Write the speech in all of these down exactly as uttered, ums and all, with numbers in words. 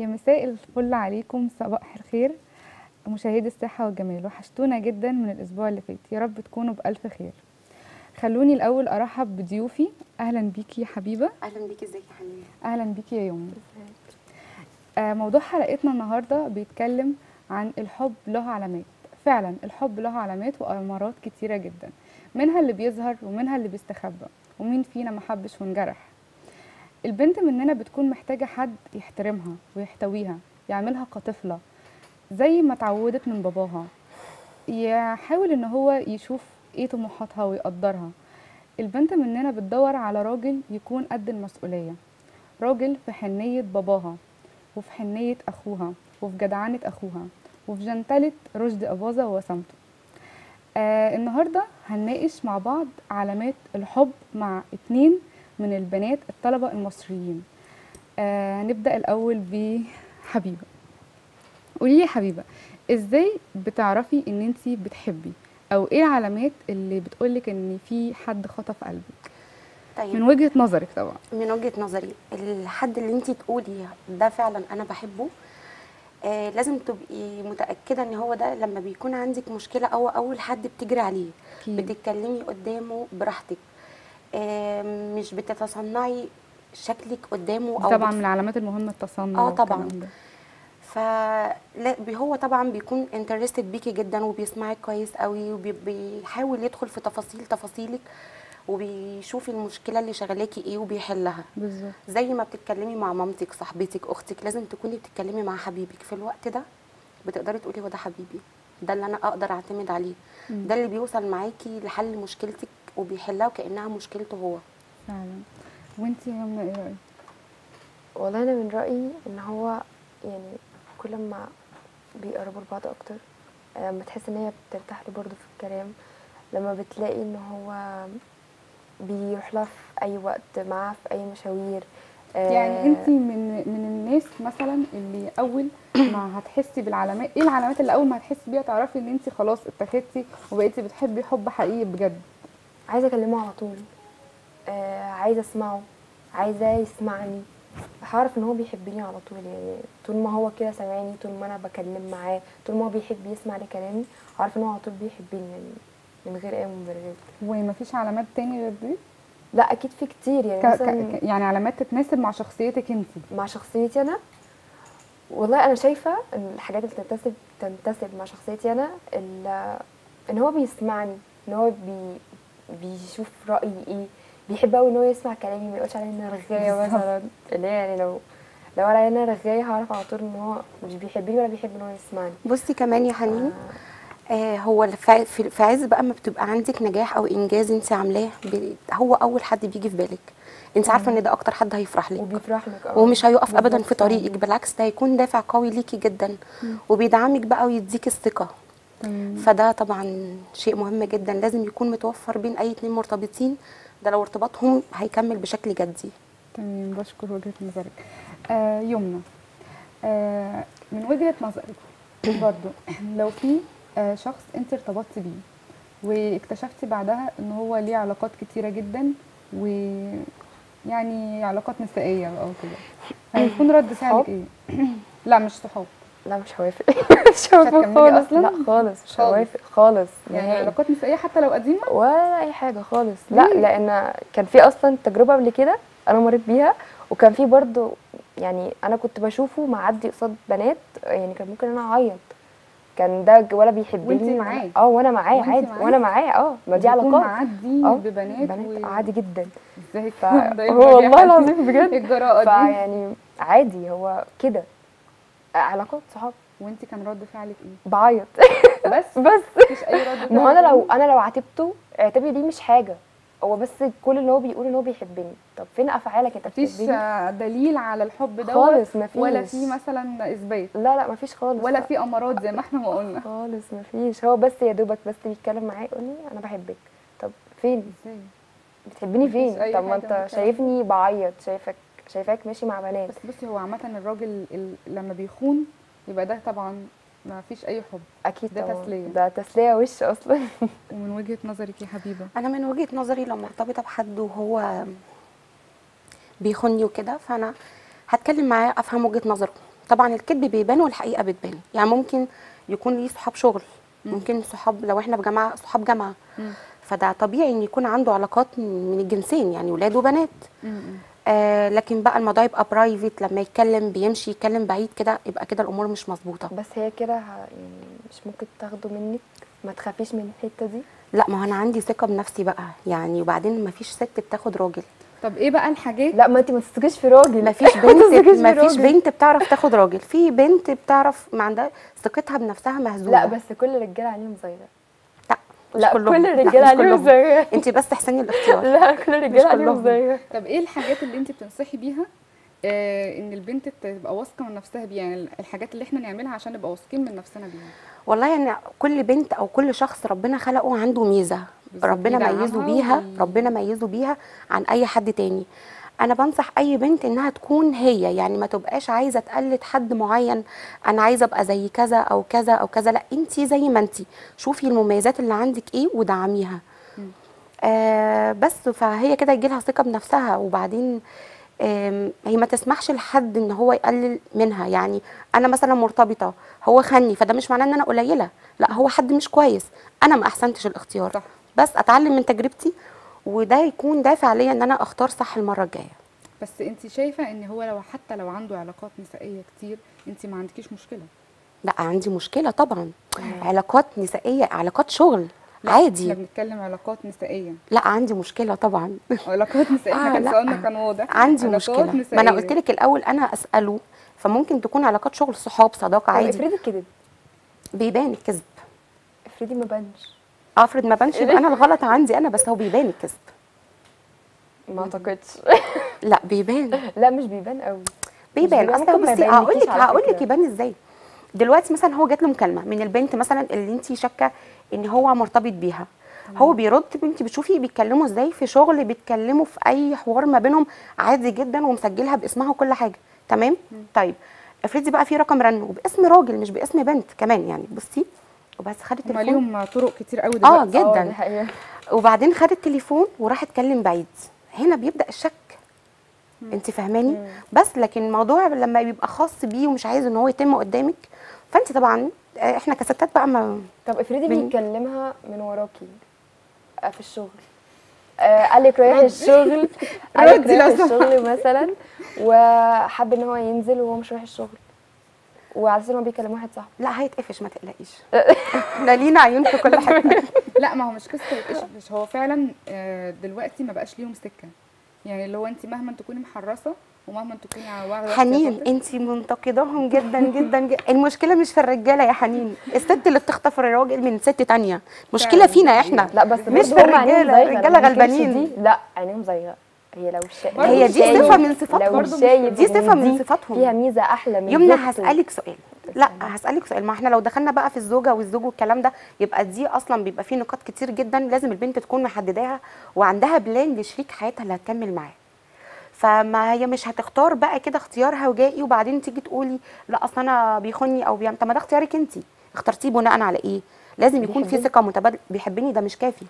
يا مساء الفل عليكم، صباح الخير مشاهدي الصحة والجمال. وحشتونا جدا من الأسبوع اللي فات، يا رب تكونوا بألف خير. خلوني الأول أرحب بضيوفي. أهلا بيكي يا حبيبة. اهلا بيكي، ازيك يا حنين؟ أهلا بيكي يا يومي. آه موضوع حلقتنا النهاردة بيتكلم عن الحب له علامات. فعلا الحب له علامات وأمارات كتيرة جدا، منها اللي بيظهر ومنها اللي بيستخبى، ومين فينا محبش وانجرح. البنت مننا بتكون محتاجة حد يحترمها ويحتويها، يعملها كطفلة زي ما اتعودت من باباها، يحاول ان هو يشوف ايه طموحاتها ويقدرها. البنت مننا بتدور على راجل يكون قد المسؤولية، راجل في حنية باباها وفي حنية اخوها وفي جدعنة اخوها وفي جنتلة رشد أباظة ووسامته. آه النهاردة هنناقش مع بعض علامات الحب مع اتنين من البنات الطلبة المصريين. آه هنبدأ الأول بحبيبة. قولي لي يا حبيبة، ازاي بتعرفي ان انتي بتحبي، او ايه العلامات اللي بتقولك ان في حد خطف قلبك؟ طيب، من وجهة نظرك طبعا. من وجهة نظري الحد اللي انت تقولي ده فعلا انا بحبه، آه لازم تبقي متأكدة ان هو ده لما بيكون عندك مشكلة او اول حد بتجري عليه، أكيد. بتتكلمي قدامه براحتك، آه مش بتتصنعي شكلك قدامه او طبعا بتف... من العلامات المهمة التصنع اه طبعا. والكلام ده. فهو طبعا بيكون انترستد بيكي جدا وبيسمعك كويس قوي وبيحاول يدخل في تفاصيل تفاصيلك وبيشوف المشكله اللي شغلاكي ايه وبيحلها. بالظبط. زي ما بتتكلمي مع مامتك، صاحبتك، اختك، لازم تكوني بتتكلمي مع حبيبك في الوقت ده، بتقدري تقولي هو ده حبيبي، ده اللي انا اقدر اعتمد عليه، مم. ده اللي بيوصل معاكي لحل مشكلتك وبيحلها وكانها مشكلته هو. فعلا. وانتي يا يمنى ايه رأيك؟ والله انا من رايي ان هو يعني كل ما بيقربوا لبعض اكتر، لما تحس ان هي بترتاح له برضه في الكلام، لما بتلاقي ان هو بيروح لها في اي وقت، معاها في اي مشاوير. يعني انتي من من الناس مثلا اللي اول ما هتحسي بالعلامات، ايه العلامات اللي اول ما هتحسي بيها تعرفي ان انتي خلاص اتخذتي وبقيتي بتحبي حب حقيقي بجد؟ عايزه اكلمه على طول، آه عايزه اسمعه، عايزه يسمعني، هعرف ان هو بيحبني على طول. يعني طول ما هو كده سامعني، طول ما انا بكلم معاه، طول ما هو بيحب يسمع لكلامي، هعرف ان هو على طول بيحبني، يعني من غير اي مبررات. ومفيش علامات تاني غير دي؟ لا اكيد في كتير، يعني ك... مثلا ك... يعني علامات تتناسب مع شخصيتك انت؟ مع شخصيتي انا، والله انا شايفه ان الحاجات اللي تنتسب تنتسب مع شخصيتي انا، ان هو بيسمعني، ان هو بي بيشوف رايي ايه، بيحب قوي ان هو يسمع كلامي، ما يقولش عليا ان انا رغايه مثلا. اللي هي يعني لو لو عليا ان انا رغايه، هعرف على طول ان هو مش بيحبني ولا بيحب ان هو يسمعني. بصي كمان يا حنين، آه هو في في عز بقى ما بتبقى عندك نجاح او انجاز انت عاملاه، هو اول حد بيجي في بالك. انت عارفه ان ده اكتر حد هيفرح لك وبيفرح لك اه، ومش هيقف ابدا بالظبط في طريقك، فعلا. بالعكس ده هيكون دافع قوي ليكي جدا وبيدعمك بقى ويديك الثقه. تمام. فده طبعا شيء مهم جدا لازم يكون متوفر بين اي اتنين مرتبطين، ده لو ارتباطهم هيكمل بشكل جدي. تمام، بشكر وجهة نظرك. آه يمنى، آه من وجهة نظرك برضو، لو في آه شخص انت ارتبطتي بيه واكتشفتي بعدها ان هو ليه علاقات كتيرة جدا، ويعني علاقات نسائية او كده، هيكون رد فعلك ايه؟ لا مش صحاب. لا مش هوافق. مش هوافق هتكملي خالص، أصلاً؟ لا خالص مش خالص. هوافق خالص يعني نهائي. علاقات نسائية حتى لو قديمة؟ ولا اي حاجه خالص، لا ليه؟ لان كان في اصلا تجربه قبل كده انا مريت بيها، وكان في برضو يعني انا كنت بشوفه معدي قصاد بنات، يعني كان ممكن انا اعيط، كان ده ولا بيحبني وانتي ولا- معاه؟ اه وانا معاه وانتي عادي، معاه؟ وانا معاه اه، ما دي وبيكون علاقات. معدي اه ببنات بنات و... عادي جدا. ازاي ف الكلام ده؟ هو والله ايه العظيم بجد الجراءة دي؟ فيعني عادي هو كده، علاقات صحاب. وانتي كان رد فعلك ايه؟ بعيط. بس بس مفيش اي رد فعل ما هو انا لو تاني؟ انا لو عاتبته اعتبري دي مش حاجه، هو بس كل اللي هو بيقول ان هو بيحبني، طب فين افعالك؟ انت مفيش بتحبني دليل على الحب دوت خالص، مفيش ولا في مثلا اثبات لا لا مفيش خالص، ولا لا. في امارات زي ما احنا ما قلنا؟ خالص مفيش، هو بس يا دوبك بس بيتكلم معايا يقول لي انا بحبك، طب فين ازاي؟ بتحبني؟ مفيش فين؟ اي طب ما حاجه من انت الكلام ده. شايفني بعيط، شايفك شايفاك ماشي مع بنات. بس بصي، هو عامه الراجل ال- لما بيخون يبقى ده طبعا ما فيش اي حب، اكيد ده طبعا، تسليه. ده تسليه وش اصلا. ومن وجهه نظرك يا حبيبه؟ انا من وجهة نظري لو مرتبطه بحد وهو بيخوني وكده، فانا هتكلم معاه افهم وجهة نظره. طبعا الكذب بيبان والحقيقه بتبان. يعني ممكن يكون ليه صحاب شغل، ممكن صحاب لو احنا في جامعه صحاب جامعه، فده طبيعي ان يكون عنده علاقات من الجنسين، يعني ولاد وبنات. آه لكن بقى الموضوع يبقى برايفت، لما يتكلم بيمشي يتكلم بعيد كده، يبقى كده الامور مش مظبوطه. بس هي كده ه- يعني مش ممكن تاخده منك؟ ما تخافيش من الحته دي؟ لا، ما هو انا عندي ثقه بنفسي بقى يعني، وبعدين ما فيش ست بتاخد راجل. طب ايه بقى الحاجات؟ لا، ما انت ما تثقيش في راجل. ما فيش ما بنت تثقيش في ما فيش راجل. بنت بتعرف تاخد راجل، في بنت بتعرف ما عندها ثقتها بنفسها مهزوزه. لا بس كل الرجاله عليهم زيغه. لا مش لا، كلهم. كل لا، الرجاله مش عليهم كلهم. زيغه. انت بس تحسني الاختيار. لا، كل الرجاله عليهم كلهم. زيغه. طب ايه الحاجات اللي انت بتنصحي بيها آه ان البنت تبقى واثقه من نفسها بيها؟ يعني الحاجات اللي احنا نعملها عشان نبقى واثقين من نفسنا بيها. والله يعني كل بنت او كل شخص ربنا خلقه عنده ميزه، بالظبط، ربنا يدعمها ميزه بيها، وي- ربنا ميزه بيها عن اي حد تاني. انا بنصح اي بنت انها تكون هي، يعني ما تبقاش عايزه تقلد حد معين، انا عايزه ابقى زي كذا او كذا او كذا. لا، انت زي ما انت، شوفي المميزات اللي عندك ايه ودعميها. آه بس فهي كده يجي لها ثقه بنفسها. وبعدين آم، هي ما تسمحش لحد ان هو يقلل منها. يعني انا مثلا مرتبطه، هو خني، فده مش معناه ان انا قليله، لا، هو حد مش كويس، انا ما احسنتش الاختيار. صح. بس اتعلم من تجربتي، وده يكون دافع ليا ان انا اختار صح المره الجايه. بس انت شايفه ان هو لو حتى لو عنده علاقات نسائيه كتير انت ما عندكيش مشكله؟ لا، عندي مشكله طبعا. علاقات نسائيه، علاقات شغل لا، عادي. احنا بنتكلم علاقات نسائيه. لا، عندي مشكله طبعا. علاقات نسائيه، احنا آه، كان لا. سؤالنا كان واضح. عندي علاقات مشكله، نسائيه. ما انا قلت لك الاول انا اساله، فممكن تكون علاقات شغل، صحاب، صداقه، طب عادي. افرضي كده، بيبان الكذب. افرضي ما بانش. افرض ما بانش يبقى انا الغلط عندي انا، بس هو بيبان الكذب. ما اعتقدش. لا، بيبان. لا، مش بيبان قوي. بيبان. بيبان، اصل ممكن ما بصي هقول يبانلكيش لك على هقول لك فكرة. يبان ازاي. دلوقتي مثلا هو جات له مكالمه من البنت مثلا اللي انت شاكه ان هو مرتبط بيها، هو بيرد، انت بتشوفي بيتكلموا ازاي في شغل، بيتكلموا في اي حوار ما بينهم عادي جدا، ومسجلها باسمها وكل حاجه تمام. طيب افرضي بقى في رقم رن وباسم راجل مش باسم بنت كمان، يعني بصي، وبس خدت هما التليفون. ليهم طرق كتير قوي اه دلوقتي. اه، جدا. دي حقيقة. وبعدين خد التليفون وراح اتكلم بعيد، هنا بيبدا الشك. انت فاهماني؟ بس لكن الموضوع لما بيبقى خاص بيه ومش عايز ان هو يتم قدامك، فانت طبعا آه، احنا كستات بقى ما طب افرضي بن- بيكلمها من وراكي آه، في الشغل، آه، قال لك رايح الشغل، قال لك ردي رايح لو سمحت. الشغل مثلا، وحب ان هو ينزل وهو مش رايح الشغل، وعلى اساس ان هو بيكلم واحد صاحبه. لا، هيتقفش ما تقلقيش. احنا لينا عيون في كل حته. لا، ما هو مش قصه يتقفش، هو فعلا آه، دلوقتي ما بقاش ليهم سكه. يعني اللي هو انت مهما تكوني محرصه ومهما تكوني على واخده حنين، احتياطاتك. انت منتقداهم جدا جدا جدا. المشكله مش في الرجاله يا حنين، الست اللي بتخطف الراجل من ست تانية، مشكله فعلا، فينا دي احنا. حقيقة. لا بس مش برضه في هم عينيهم الرجاله، زايغة، الرجاله أنا ما انكرش غلبانين. دي. لا، عينيهم زايغه. هي لو شا... برضه هي مش دي كله- صفه من صفاتهم. برضه لو مش شايف دي إن صفه من دي صفاتهم. فيها ميزه احلى من يمنى زوجته. هسألك سؤال. لا، هسألك سؤال. ما احنا لو دخلنا بقى في الزوجة والزوج والكلام ده، يبقى دي اصلا بيبقى فيه نقاط كتير جدا لازم البنت تكون محدداها وعندها بلان لشريك حياتها اللي هتكمل معاه. فما هي مش هتختار بقى كده اختيار هوجائي وبعدين تيجي تقولي لا اصل انا بيخوني او بيعمل. طب ما ده اختيارك انت، اخترتيه بناء على ايه؟ لازم يكون في بيحبني. ثقة متبادلة. بيحبني ده مش كافي.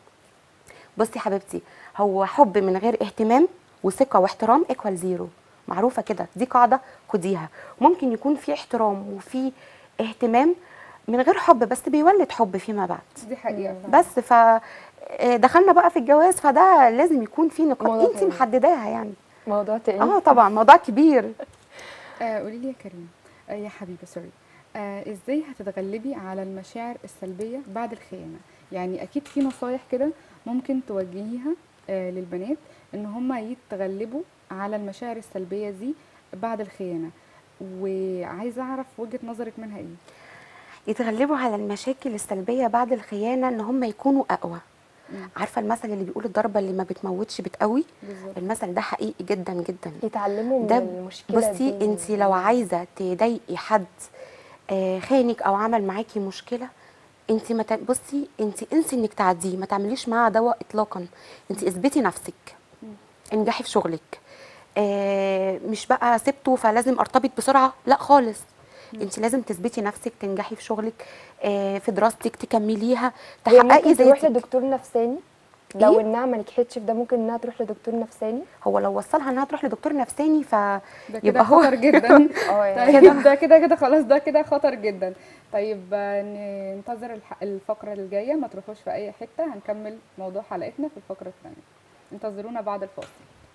بصي يا حبيبتي، هو حب من غير اهتمام وثقه واحترام ايكوال زيرو، معروفه كده، دي قاعده خديها. ممكن يكون في احترام وفي اهتمام من غير حب، بس بيولد حب فيما بعد. دي حقيقه فعلا. بس ف آه، دخلنا بقى في الجواز، فده لازم يكون في نقاط موضوع انت تاني. محدداها يعني. موضوع تاني. اه طبعا موضوع كبير. آه قولي لي يا كريم، آه يا حبيبه سوري، آه ازاي هتتغلبي على المشاعر السلبيه بعد الخيانه؟ يعني اكيد في نصايح كده ممكن توجهيها آه للبنات ان هم يتغلبوا على المشاعر السلبيه دي بعد الخيانه، وعايزه اعرف وجهه نظرك منها ايه. يتغلبوا على المشاكل السلبيه بعد الخيانه ان هم يكونوا اقوى. مم. عارفه المثل اللي بيقول الضربه اللي ما بتموتش بتقوي؟ بالظبط. المثل ده حقيقي جدا جدا. يتعلموا من ده المشكله بصي دي. انت لو عايزه تضايقي حد آه، خانك او عمل معاكي مشكله، انت ما ت- بصي انت انسي انك تعديه، ما تعمليش معاه عداوه اطلاقا. انت اثبتي نفسك، انجحي في شغلك. آه، مش بقى سبته فلازم ارتبط بسرعه، لا خالص. انت لازم تثبتي نفسك، تنجحي في شغلك، آه، في دراستك تكمليها، هي تحققي ممكن تروح ذاتك. لدكتور نفساني لو إيه؟ انها ما نجحتش في ده ممكن انها تروح لدكتور نفساني. هو لو وصلها انها تروح لدكتور نفساني ف ده كده يبقى هو خطر جدا. اه يعني طيب ده كده كده خلاص، ده كده خطر جدا. طيب آه، ننتظر الح- الفقرة الجاية، ما تروحوش في أي حتة، هنكمل موضوع حلقتنا في الفقرة الثانية. انتظرونا بعد الفاصل.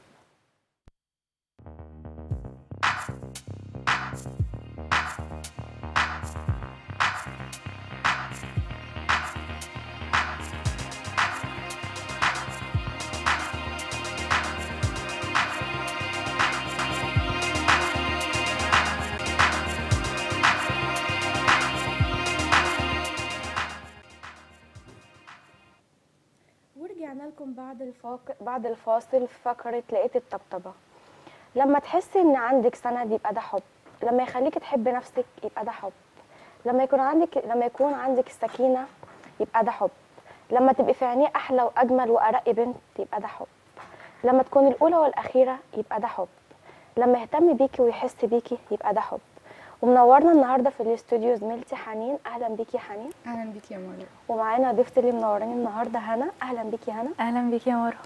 ورجعنا لكم بعد الفاق... بعد الفاصل في فقرة لقيت الطبطبة. لما تحسي ان عندك سند يبقى ده حب، لما يخليك تحب نفسك يبقى ده حب، لما يكون عندك لما يكون عندك السكينة يبقى ده حب، لما تبقي في عينيه احلى واجمل وارق بنت يبقى ده حب، لما تكون الاولى والاخيرة يبقى ده حب، لما يهتم بيكي ويحس بيكي يبقى ده حب. ومنورنا النهارده في الاستوديو زميلتي حنين. اهلا بيكي يا حنين. أهلا بيك يا مريم. ومعانا ضيفتي اللي منوراني النهارده هنا. اهلا بيكي يا هنا. اهلا بيك يا مروه.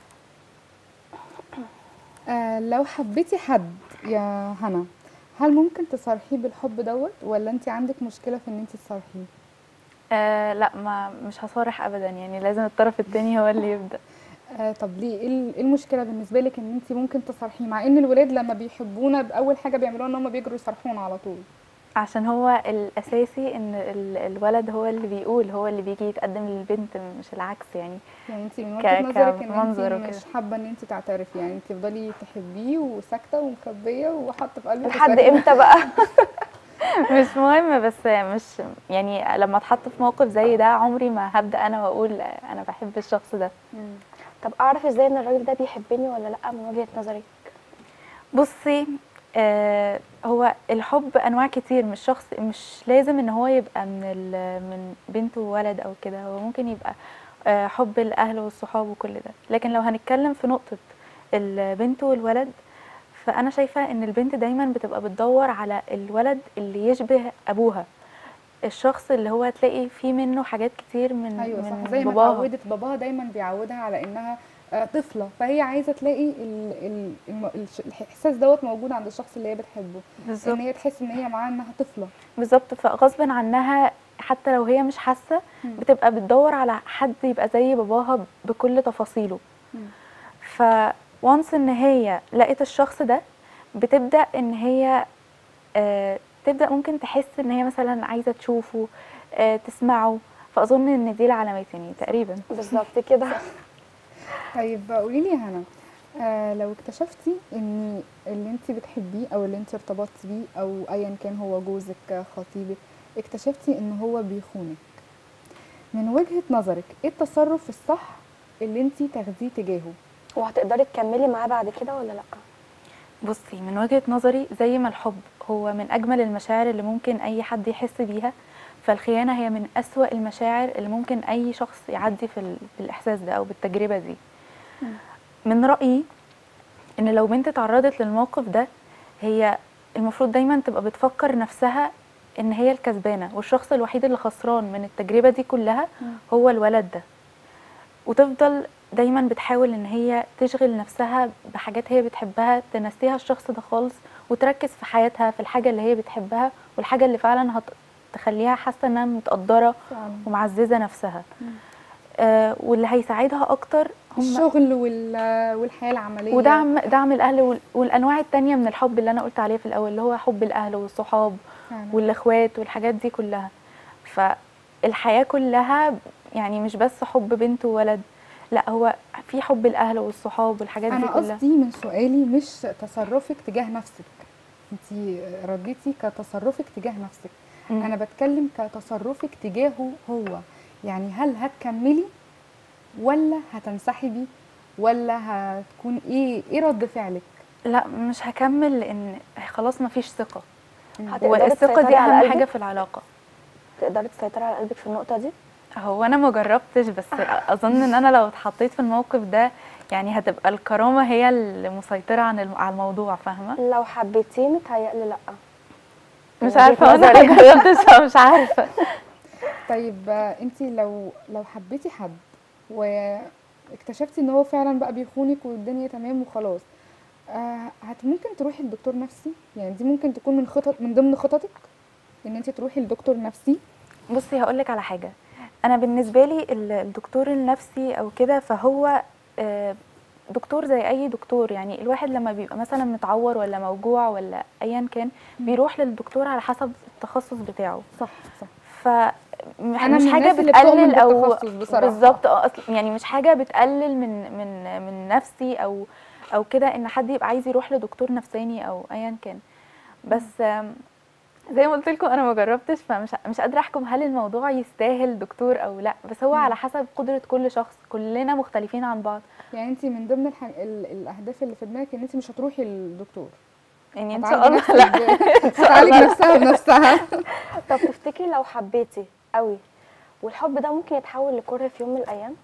آه لو حبيتي حد يا هنا، هل ممكن تصارحيه بالحب دوت، ولا انت عندك مشكلة في ان انت تصارحيه؟ آه لا، ما مش هصارح ابدا، يعني لازم الطرف التاني هو اللي يبدا. آه طب ليه؟ ايه ال- إيه المشكلة بالنسبة لك ان انت ممكن تصارحيه، مع ان الولاد لما بيحبونا باول حاجة بيعملوها ان هم بيجروا يصارحونا على طول؟ عشان هو الاساسي ان ال- الولد هو اللي بيقول، هو اللي بيجي يتقدم للبنت مش العكس يعني. يعني انت من ك- وجهة نظرك ان انت كمنظر وكده. مش حابة ان انت تعترفي، يعني تفضلي تحبيه وساكتة ومخبية وحاطة في قلبك لحد وساكتة؟ امتى بقى؟ مش مهم، بس مش يعني لما اتحط في موقف زي ده عمري ما هبدا انا واقول انا بحب الشخص ده. مم. طب اعرف ازاي ان الراجل ده بيحبني ولا لا من وجهة نظرك؟ بصي، آه هو الحب انواع كتير، مش شخص، مش لازم ان هو يبقى من ال- من بنت وولد او كده، هو ممكن يبقى آه حب الاهل والصحاب وكل ده. لكن لو هنتكلم في نقطة البنت والولد، فانا شايفة ان البنت دايما بتبقى بتدور على الولد اللي يشبه ابوها، الشخص اللي هو تلاقي فيه منه حاجات كتير من ايوه من صح، زي ما باباها. اتعودت باباها دايما بيعودها على انها آه، طفله، فهي عايزه تلاقي ال ال الم- الش- الاحساس دوت موجود عند الشخص اللي هي بتحبه، بالظبط ان هي تحس ان هي معاها انها طفله. بالظبط فغصب عنها حتى لو هي مش حاسه مم. بتبقى بتدور على حد يبقى زي باباها بكل تفاصيله. مم. ف وانس ان هي لقيت الشخص ده، بتبدا ان هي آه تبدا ممكن تحس ان هي مثلا عايزه تشوفه، آه تسمعه. فاظن ان دي العلامات يعني تقريبا. بالظبط كده. طيب قولي لي يا هنا، آه لو اكتشفتي ان اللي انت بتحبيه او اللي انت ارتبطتي بيه او ايا كان هو جوزك آه، خطيبك، اكتشفتي ان هو بيخونك، من وجهة نظرك ايه التصرف الصح اللي انت تاخديه تجاهه؟ وهتقدري تكملي معاه بعد كده ولا لا؟ بصي، من وجهة نظري زي ما الحب هو من أجمل المشاعر اللي ممكن أي حد يحس بيها، فالخيانة هي من أسوأ المشاعر اللي ممكن أي شخص يعدي في ال- بالإحساس ده أو بالتجربة دي. من رأيي إن لو بنت اتعرضت للموقف ده، هي المفروض دايما تبقى بتفكر نفسها إن هي الكسبانة، والشخص الوحيد اللي خسران من التجربة دي كلها هو الولد ده. وتفضل دايما بتحاول ان هي تشغل نفسها بحاجات هي بتحبها، تنسيها الشخص ده خالص، وتركز في حياتها في الحاجة اللي هي بتحبها والحاجة اللي فعلا هتخليها حاسة انها متقدرة فعلا. ومعززة نفسها. آه واللي هيساعدها اكتر هم الشغل وال- والحياه العمليه ودعم دعم الاهل وال- والانواع التانية من الحب اللي انا قلت عليه في الاول، اللي هو حب الاهل والصحاب فعلا. والاخوات والحاجات دي كلها. فالحياة كلها يعني مش بس حب بنت وولد، لا هو في حب الاهل والصحاب والحاجات دي انا كلها. قصدي من سؤالي مش تصرفك تجاه نفسك، انت رديتي كتصرفك تجاه نفسك، مم. انا بتكلم كتصرفك تجاهه هو، يعني هل هتكملي ولا هتنسحبي ولا هتكون ايه ايه رد فعلك؟ لا مش هكمل، لان خلاص ما فيش ثقة، هتقدري والثقة تسيطري دي على اهم قلبك؟ حاجة في العلاقة. تقدري تسيطري على قلبك في النقطة دي؟ هو انا ما جربتش، بس اظن ان انا لو اتحطيت في الموقف ده يعني هتبقى الكرامة هي اللي مسيطرة عن الم- على الموضوع، فاهمة؟ لو حبيتيه متهيألي لا. مش وجهة عارفة، انا نظري. ما جربتش فمش عارفة. طيب انت لو لو حبيتي حد و اكتشفتي ان هو فعلا بقى بيخونك والدنيا تمام وخلاص، آه هت ممكن تروحي لدكتور نفسي؟ يعني دي ممكن تكون من خطط من ضمن خططك ان انت تروحي لدكتور نفسي؟ بصي هقول لك على حاجه. انا بالنسبه لي ال- الدكتور النفسي او كده فهو آه، دكتور زي اي دكتور. يعني الواحد لما بيبقى مثلا متعور ولا موجوع ولا ايا كان بيروح للدكتور على حسب التخصص بتاعه. صح صح. ف مش أنا من مش حاجه الناس اللي بتؤمن بتقلل او بالتخصص بصراحة. بالظبط اه أصل يعني مش حاجه بتقلل من من من نفسي او او كده ان حد يبقى عايز يروح لدكتور نفساني او ايا كان. بس آم، زي ما قلت لكم انا ما جربتش فمش مش قادره احكم هل الموضوع يستاهل دكتور او لا. بس هو مم. على حسب قدره كل شخص، كلنا مختلفين عن بعض. يعني انت من ضمن الح... ال... الاهداف اللي في دماغك ان انت مش هتروحي للدكتور، يعني ان هتعالجي شاء الله نفسك لا. ب- هتعالج نفسها بنفسها. طب تفتكري لو حبيتي قوي والحب ده ممكن يتحول لكره في يوم من الايام؟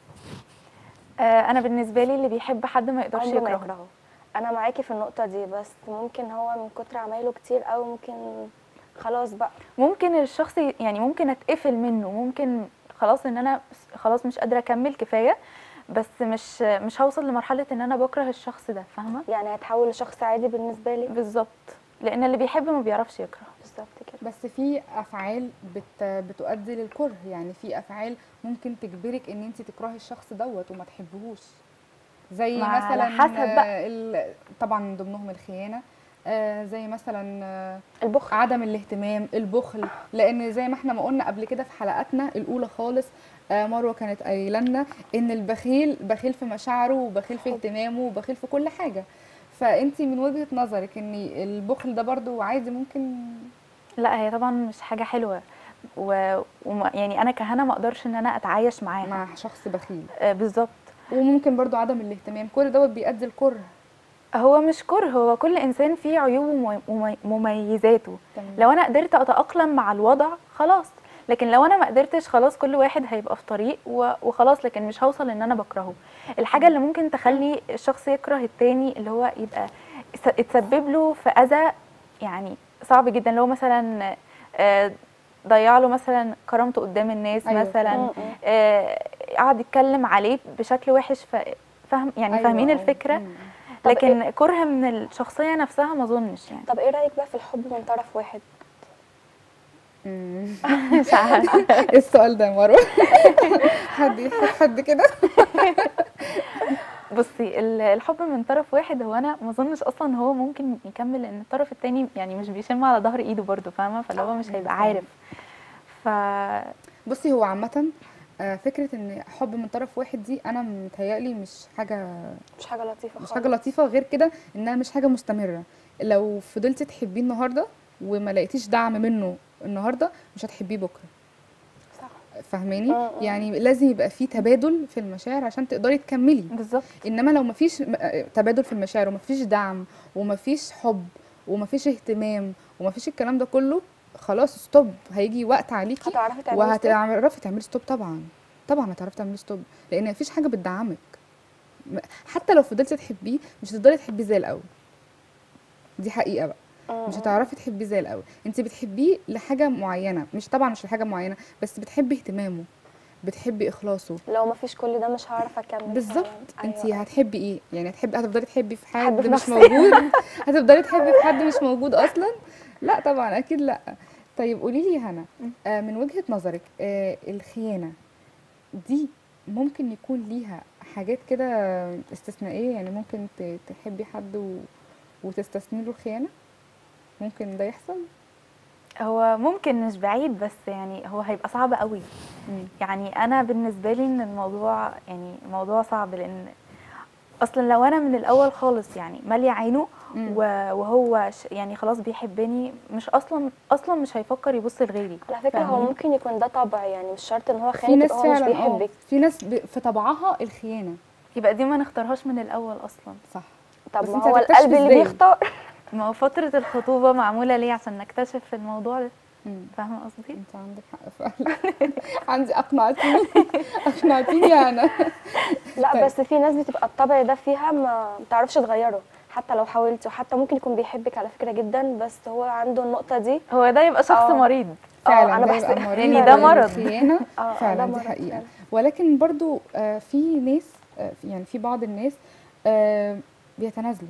آه، انا بالنسبه لي اللي بيحب حد ما يقدرش عمره ما يكرهه. يكرهه. انا معاكي في النقطه دي، بس ممكن هو من كتر عمايله كتير قوي ممكن خلاص بقى. ممكن الشخص ي- يعني ممكن اتقفل منه، ممكن خلاص ان انا خلاص مش قادره اكمل كفايه، بس مش مش هوصل لمرحله ان انا بكره الشخص ده، فاهمه؟ يعني هيتحول لشخص عادي بالنسبه لي. بالظبط، لان اللي بيحب ما بيعرفش يكره. بالظبط كده. بس في افعال بت... بتؤدي للكره، يعني في افعال ممكن تجبرك ان انت تكرهي الشخص دوت وما تحبهوش، زي ما على مثلا حسب بقى. آه، ال... طبعا من ضمنهم الخيانه، آه زي مثلا آه البخل. عدم الاهتمام، البخل. لان زي ما احنا ما قلنا قبل كده في حلقاتنا الاولى خالص، آه مروه كانت قايله لنا ان البخيل بخيل في مشاعره وبخيل في اهتمامه وبخيل في كل حاجه. فانت من وجهه نظرك ان البخل ده برضو عادي ممكن؟ لا هي طبعا مش حاجه حلوه، و... وما يعني انا كهنا ما اقدرش ان انا اتعايش معاها. مع شخص بخيل. آه، بالظبط. وممكن برضو عدم الاهتمام، كل دوت بيؤدي الكره. هو مش كره، هو كل انسان فيه عيوبه ومميزاته. تمام. لو انا قدرت اتاقلم مع الوضع خلاص، لكن لو انا ما قدرتش خلاص كل واحد هيبقى في طريق و- وخلاص، لكن مش هوصل ان انا بكرهه. الحاجه اللي ممكن تخلي الشخص يكره التاني اللي هو يبقى س- اتسبب له في اذى يعني صعب جدا، اللي هو مثلا آه، ضيع له مثلا كرامته قدام الناس. أيوة. مثلا م- م. آه، قعد يتكلم عليه بشكل وحش، ف- فاهم يعني أيوة، فاهمين آه. الفكره. مم. طب لكن كره من الشخصيه نفسها ما اظنش يعني. طب ايه رايك بقى في الحب من طرف واحد؟ مم. مش عارفه. ايه السؤال ده يا مروه؟ حد يحب حد كده؟ بصي ال- الحب من طرف واحد هو انا ما اظنش اصلا هو ممكن يكمل، لان الطرف التاني يعني مش بيشم على ظهر ايده برضه، فاهمه؟ فاللي هو مش هيبقى عارف. ف بصي هو عامة آه، فكرة ان حب من طرف واحد دي انا متهيألي مش حاجة مش حاجه لطيفه مش خالص. حاجة لطيفة، غير كده انها مش حاجة مستمرة. لو فضلتي تحبيه النهاردة وما لقيتيش دعم منه النهاردة مش هتحبيه بكرة. صح. فاهماني؟ م- م. يعني لازم يبقى في تبادل في المشاعر عشان تقدري تكملي. بالظبط. انما لو مفيش م- آه، تبادل في المشاعر ومفيش دعم ومفيش حب ومفيش اهتمام ومفيش الكلام ده كله، خلاص ستوب. هيجي وقت عليكي هتعرفي تعملي ستوب؟ وهتعرفي تعملي ستوب. طبعا طبعا هتعرفي تعملي ستوب، لان مفيش حاجه بتدعمك. م- حتى لو فضلتي تحبيه مش هتقدري تحبيه زي الاول. دي حقيقه بقى، مش هتعرفي تحبيه زي الاول. انت بتحبيه لحاجه معينه، مش طبعا مش لحاجه معينه، بس بتحبي اهتمامه، بتحبي اخلاصه. لو ما فيش كل ده مش هعرف اكمل. بالظبط. فعلاً. انت أيوة. هتحبي ايه؟ يعني هتحبي هتفضلي تحبي في أحب حد في مش نفسي. موجود؟ هتفضلي تحبي في حد مش موجود اصلا؟ لا طبعا اكيد لا. طيب قولي لي هنا، آه من وجهة نظرك آه الخيانة دي ممكن يكون ليها حاجات كده استثنائية؟ يعني ممكن ت- تحبي حد و... وتستثني له الخيانة؟ ممكن ده يحصل؟ هو ممكن مش بعيد، بس يعني هو هيبقى صعب قوي. مم. يعني انا بالنسبه لي ان الموضوع يعني موضوع صعب، لان اصلا لو انا من الاول خالص يعني ماليه عينه مم. و- وهو ش- يعني خلاص بيحبني، مش اصلا اصلا مش هيفكر يبص لغيري. على فكره هو فاهمين؟ ممكن يكون ده طبع، يعني مش شرط ان هو في خاينك ناس يبقى هو مش فعلا اه بيحبك. في ناس ب... في طبعها الخيانة. يبقى دي ما نختارهاش من الاول اصلا. صح. طب بس ما انت هو هتكتشفي القلب اللي ازاي؟ بيختار. ما هو فتره الخطوبه معموله ليه؟ عشان نكتشف الموضوع ده. مم. فاهمه قصدي؟ انت عندك حق فعلا. عندي اقنعتيني اقنعتيني انا. لا طيب. بس في ناس بتبقى الطبع ده فيها ما بتعرفش تغيره حتى لو حاولتي، وحتى ممكن يكون بيحبك على فكره جدا بس هو عنده النقطه دي. هو ده يبقى شخص اه. مريض. فعلا انا ده بحسب يبقى مريض. يعني ده مرض. الخيانة اه، ده فعلا دي مرض حقيقة. فعلا. ولكن برضو آه، في ناس آه، يعني في بعض الناس آه، بيتنازلوا،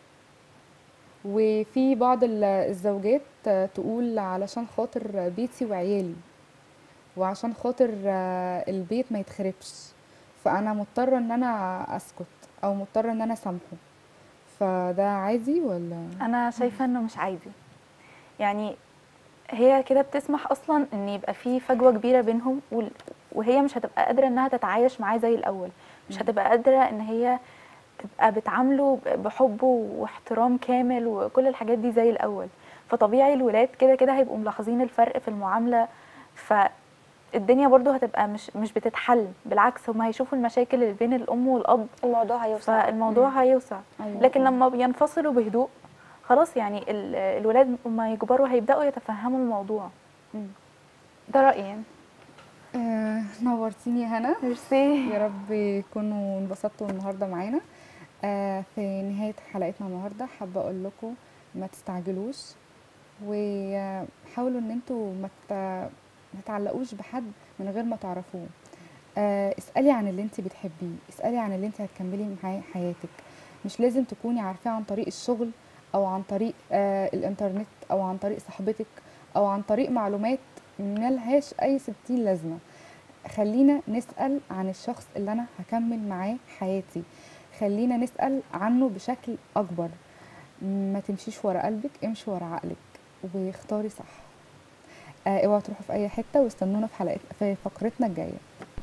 وفي بعض ال- الزوجات آه، تقول علشان خاطر بيتي وعيالي، وعشان خاطر آه، البيت ما يتخربش، فانا مضطره ان انا اسكت او مضطره ان انا اسامحه. فده عادي ولا؟ انا شايفه انه مش عادي. يعني هي كده بتسمح اصلا ان يبقى في فجوه كبيره بينهم، وال- وهي مش هتبقى قادره انها تتعايش معاه زي الاول، مش هتبقى قادره ان هي تبقى بتعامله ب- بحب واحترام كامل وكل الحاجات دي زي الاول. فطبيعي الولاد كده كده هيبقوا ملاحظين الفرق في المعامله، فالدنيا برضو هتبقى مش مش بتتحل، بالعكس هم هيشوفوا المشاكل اللي بين الام والاب، الموضوع هيوسع. فالموضوع هيوسع. أيوة لكن طبعاً. لما بينفصلوا بهدوء خلاص، يعني ال- الولاد لما يكبروا هيبداوا يتفهموا الموضوع. مم. ده رأيي يعني. آه، نورتيني يا هنا. ميرسي. يا رب يكونوا انبسطتوا النهارده معانا. آه، في نهاية حلقتنا النهارده حابة اقول لكم ما تستعجلوش، وحاولوا ان انتوا ما ت- ما تعلقوش بحد من غير ما تعرفوه. آه، اسألي عن اللي انت بتحبيه، اسألي عن اللي انت هتكملي معاه حياتك. مش لازم تكوني عارفاه عن طريق الشغل او عن طريق آه الانترنت او عن طريق صاحبتك او عن طريق معلومات ملهاش اي ستين لازمة. خلينا نسأل عن الشخص اللي انا هكمل معاه حياتي، خلينا نسأل عنه بشكل اكبر. ما تمشيش ورا قلبك، امشي ورا عقلك واختاري صح. آه، اوعوا تروحوا في اي حتة، واستنونا في حلقة في فقرتنا الجاية.